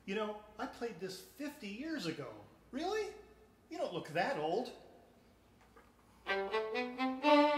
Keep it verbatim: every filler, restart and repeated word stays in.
You know, I played this fifty years ago. Really? You don't look that old.